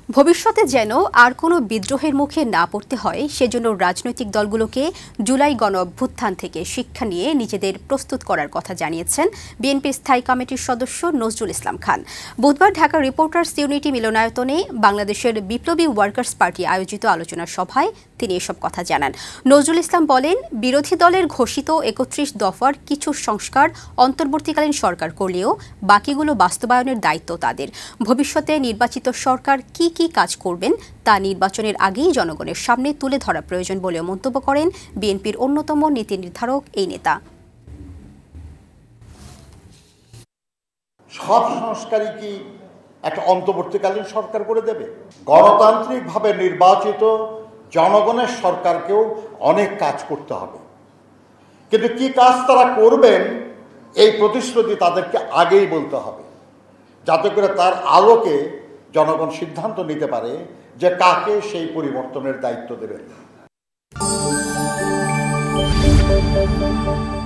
ভবিষ্যতে যেন আর কোনো বিদ্রোহের মুখে না পড়তে হয় সেজন্য রাজনৈতিক দলগুলোকে জুলাই গণঅভ্যুত্থান থেকে শিক্ষা নিয়ে নিজেদের প্রস্তুত করার কথা জানিয়েছেন বিএনপির স্থায়ী কমিটির সদস্য নজরুল ইসলাম খান। বুধবার ঢাকা রিপোর্টার্স ইউনিটি মিলনায়তনে বাংলাদেশের বিপ্লবী ওয়ার্কার্স পার্টি আয়োজিত আলোচনা সভায় তিনি এসব কথা জানান। নজরুল ইসলাম বলেন, বিরোধী দলের ঘোষিত ৩১ দফার কিছু সংস্কার অন্তর্বর্তীকালীন সরকার করলেও বাকিগুলো বাস্তবায়নের দায়িত্ব তাদের। ভবিষ্যতে নির্বাচিত সরকার কি কাজ করবেন তা নির্বাচনের আগেই জনগণের সামনে তুলে ধরা প্রয়োজন বলেও মন্তব্য করেন বিএনপির অন্যতম নীতি নির্ধারক এই নেতা। সব সংস্কারই কি একটা অন্তর্বর্তীকালীন সরকার করে দেবে? গণতান্ত্রিকভাবে নির্বাচিত জনগণের সরকারকেও অনেক কাজ করতে হবে, কিন্তু কি কাজ তারা করবেন এই প্রতিশ্রুতি তাদেরকে আগেই বলতে হবে, যাতে করে তার আলোকে জনগণ সিদ্ধান্ত নিতে পারে যে কাকে সেই পরিবর্তনের দায়িত্ব দেবেন।